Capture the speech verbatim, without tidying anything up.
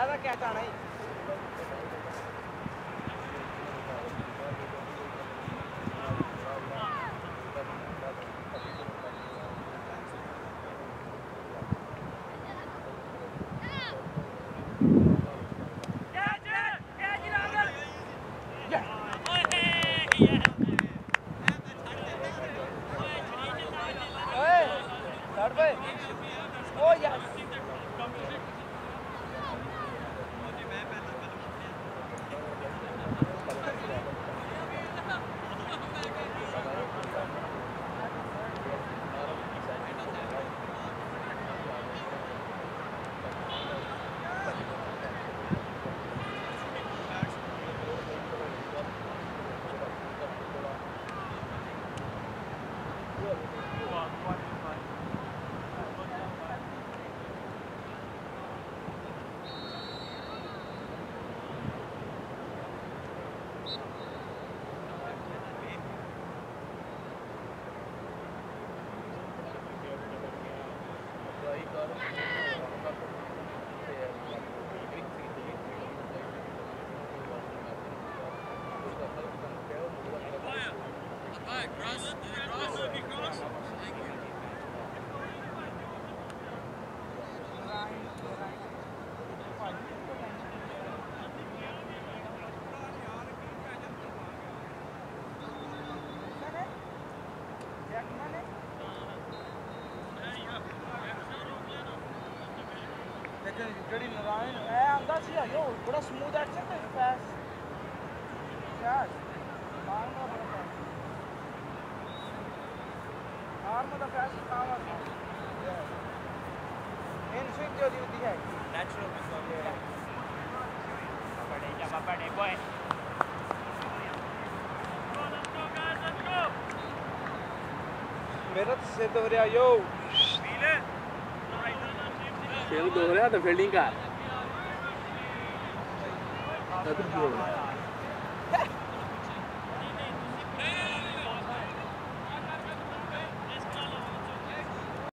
ज़्यादा क्या चाहना है Gadi Narayan, eh, अंदाज़ ही है यो, बड़ा smooth action है, fast, fast, मारना पड़ता है, आर्म का fast काम आता है, in swing जो होती है, natural result है, पकड़े क्या पकड़े boy, मेरा तो सिद्ध हो रहा यो, खेल दो रहा तो फील्डिंग का